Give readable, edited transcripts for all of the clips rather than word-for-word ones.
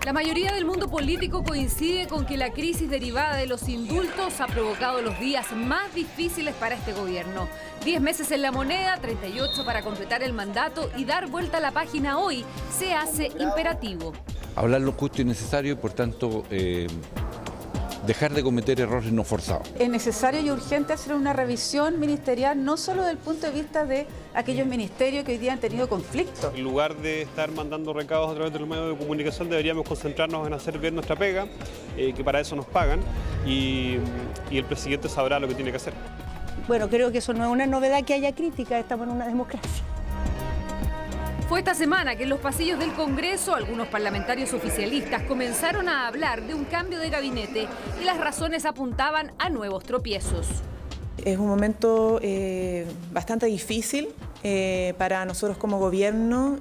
La mayoría del mundo político coincide con que la crisis derivada de los indultos ha provocado los días más difíciles para este gobierno. 10 meses en la moneda, 38 para completar el mandato y dar vuelta a la página hoy se hace imperativo. Hablar lo justo y necesario y, por tanto, dejar de cometer errores no forzados. Es necesario y urgente hacer una revisión ministerial, no solo desde el punto de vista de aquellos ministerios que hoy día han tenido conflictos. En lugar de estar mandando recados a través de los medios de comunicación, deberíamos concentrarnos en hacer bien nuestra pega, que para eso nos pagan, y el presidente sabrá lo que tiene que hacer. Bueno, creo que eso no es una novedad que haya crítica, estamos en una democracia. Fue esta semana que en los pasillos del Congreso algunos parlamentarios oficialistas comenzaron a hablar de un cambio de gabinete y las razones apuntaban a nuevos tropiezos. Es un momento bastante difícil para nosotros como gobierno.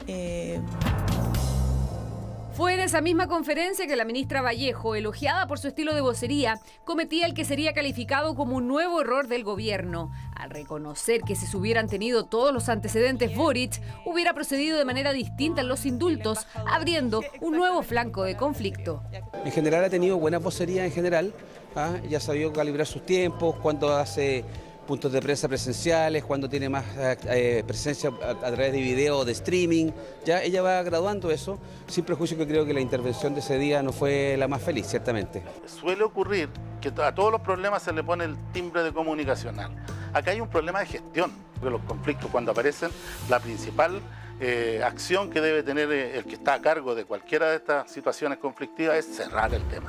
Fue en esa misma conferencia que la ministra Vallejo, elogiada por su estilo de vocería, cometía el que sería calificado como un nuevo error del gobierno. Al reconocer que si se hubieran tenido todos los antecedentes, Boric hubiera procedido de manera distinta en los indultos, abriendo un nuevo flanco de conflicto. En general ha tenido buena vocería en general, ya ha sabido calibrar sus tiempos, cuando hace puntos de prensa presenciales, cuando tiene más presencia a través de video o de streaming. Ya ella va graduando eso, sin prejuicio que creo que la intervención de ese día no fue la más feliz, ciertamente. Suele ocurrir que a todos los problemas se le pone el timbre de comunicacional. Acá hay un problema de gestión de los conflictos. Cuando aparecen, la principal acción que debe tener el que está a cargo de cualquiera de estas situaciones conflictivas es cerrar el tema.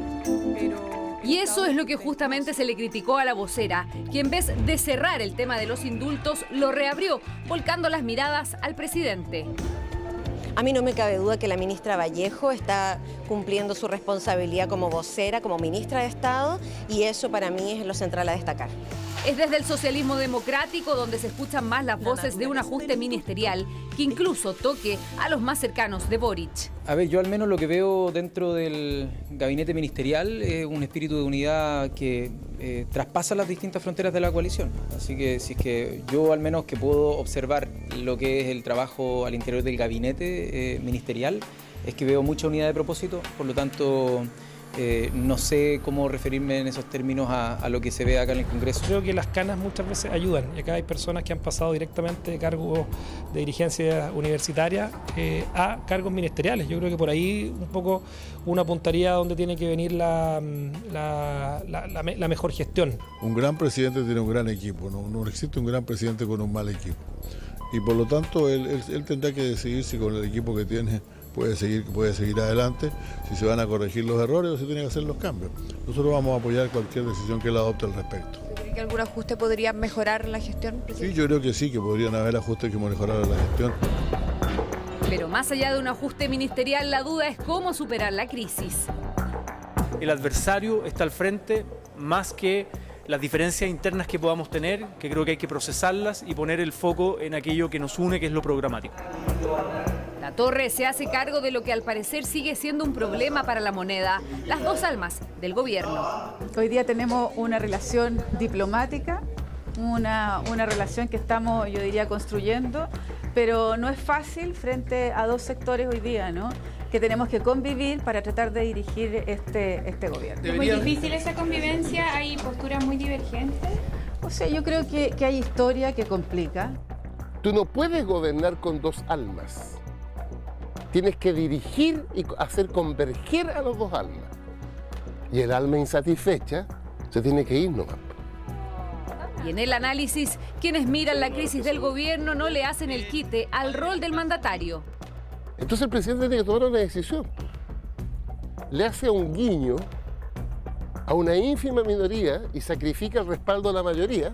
Y eso es lo que justamente se le criticó a la vocera, que en vez de cerrar el tema de los indultos, lo reabrió, volcando las miradas al presidente. A mí no me cabe duda que la ministra Vallejo está cumpliendo su responsabilidad como vocera, como ministra de Estado, y eso para mí es lo central a destacar. Es desde el socialismo democrático donde se escuchan más las voces de un ajuste ministerial que incluso toque a los más cercanos de Boric. A ver, yo al menos lo que veo dentro del gabinete ministerial es un espíritu de unidad que traspasa las distintas fronteras de la coalición. Así que si es que yo al menos que puedo observar lo que es el trabajo al interior del gabinete ministerial, es que veo mucha unidad de propósito, por lo tanto no sé cómo referirme en esos términos a lo que se ve acá en el Congreso. Creo que las canas muchas veces ayudan, y acá hay personas que han pasado directamente de cargos de dirigencia universitaria a cargos ministeriales. Yo creo que por ahí un poco uno apuntaría a donde tiene que venir la mejor gestión. Un gran presidente tiene un gran equipo, no existe un gran presidente con un mal equipo. Y por lo tanto él tendrá que decidir si con el equipo que tiene puede seguir adelante, si se van a corregir los errores o si tiene que hacer los cambios. Nosotros vamos a apoyar cualquier decisión que él adopte al respecto. ¿Cree que algún ajuste podría mejorar la gestión, presidente? Sí, yo creo que sí, que podrían haber ajustes que mejoraran la gestión. Pero más allá de un ajuste ministerial, la duda es cómo superar la crisis. El adversario está al frente, más que las diferencias internas que podamos tener, que creo que hay que procesarlas y poner el foco en aquello que nos une, que es lo programático. La Torre se hace cargo de lo que al parecer sigue siendo un problema para la moneda, las dos almas del gobierno. Hoy día tenemos una relación diplomática, una relación que estamos, yo diría, construyendo, pero no es fácil frente a dos sectores hoy día, ¿no?, que tenemos que convivir para tratar de dirigir este gobierno. ¿Es muy difícil esa convivencia? ¿Hay posturas muy divergentes? O sea, yo creo que hay historia que complica. Tú no puedes gobernar con dos almas. Tienes que dirigir y hacer converger a los dos almas. Y el alma insatisfecha se tiene que ir nomás. Y en el análisis, quienes miran la crisis del gobierno no le hacen el quite al rol del mandatario. Entonces el presidente tiene que tomar una decisión. Le hace un guiño a una ínfima minoría y sacrifica el respaldo de la mayoría,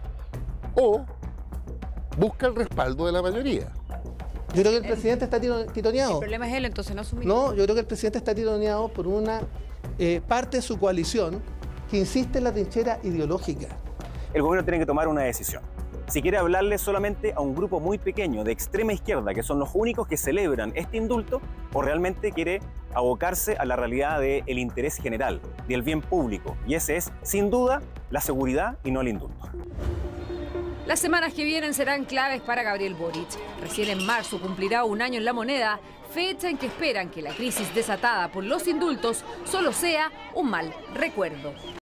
o busca el respaldo de la mayoría. Yo creo que el presidente está tironeado. El problema es él, entonces no asumir. No, yo creo que el presidente está tironeado por una parte de su coalición que insiste en la trinchera ideológica. El gobierno tiene que tomar una decisión. Si quiere hablarle solamente a un grupo muy pequeño de extrema izquierda, que son los únicos que celebran este indulto, o realmente quiere abocarse a la realidad del interés general, del bien público. Y ese es, sin duda, la seguridad y no el indulto. Las semanas que vienen serán claves para Gabriel Boric. Recién en marzo cumplirá un año en la moneda, fecha en que esperan que la crisis desatada por los indultos solo sea un mal recuerdo.